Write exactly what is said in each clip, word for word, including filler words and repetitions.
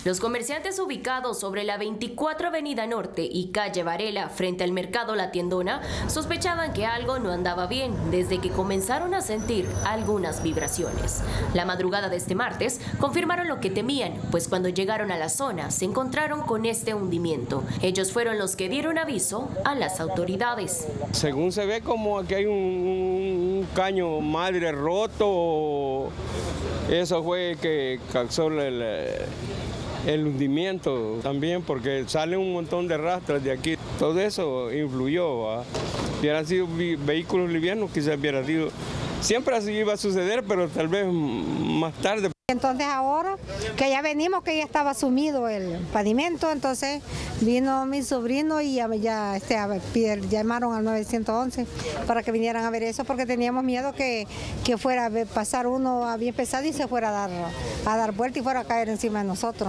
Los comerciantes ubicados sobre la veinticuatro Avenida Norte y calle Varela, frente al mercado La Tiendona, sospechaban que algo no andaba bien desde que comenzaron a sentir algunas vibraciones. La madrugada de este martes confirmaron lo que temían, pues cuando llegaron a la zona se encontraron con este hundimiento. Ellos fueron los que dieron aviso a las autoridades. Según se ve, como que hay un, un caño madre roto, eso fue que causó el, el hundimiento también, porque sale un montón de rastros de aquí. Todo eso influyó. ¿va? Si hubieran sido vehículos livianos, quizás hubiera sido. Siempre así iba a suceder, pero tal vez más tarde. Entonces ahora que ya venimos, que ya estaba sumido el pavimento, entonces vino mi sobrino y ya, ya este, a ver, llamaron al nueve once para que vinieran a ver eso, porque teníamos miedo que, que fuera a pasar uno bien pesado y se fuera a dar, a dar vuelta y fuera a caer encima de nosotros.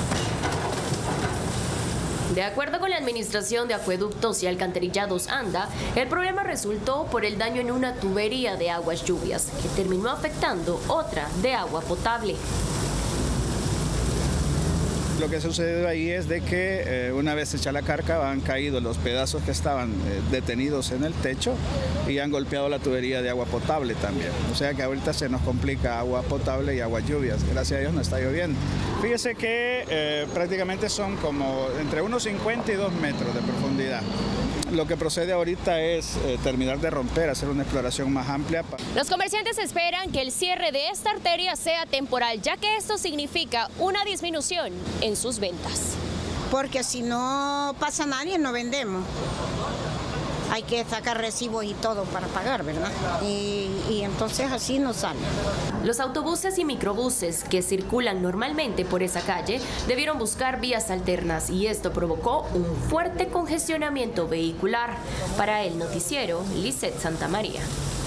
De acuerdo con la Administración de Acueductos y Alcantarillados ANDA, el problema resultó por el daño en una tubería de aguas lluvias, que terminó afectando otra de agua potable. Lo que sucedió ahí es de que eh, una vez hecha la carga han caído los pedazos que estaban eh, detenidos en el techo y han golpeado la tubería de agua potable también. O sea que ahorita se nos complica agua potable y agua lluvias. Gracias a Dios no está lloviendo. Fíjese que eh, prácticamente son como entre unos cincuenta y dos metros de profundidad. Lo que procede ahorita es eh, terminar de romper, hacer una exploración más amplia. Los comerciantes esperan que el cierre de esta arteria sea temporal, ya que esto significa una disminución en sus ventas. Porque si no pasa nadie, no vendemos. Hay que sacar recibos y todo para pagar, ¿verdad? Y, y entonces así no sale. Los autobuses y microbuses que circulan normalmente por esa calle debieron buscar vías alternas y esto provocó un fuerte congestionamiento vehicular. Para el noticiero, Lizeth Santamaría.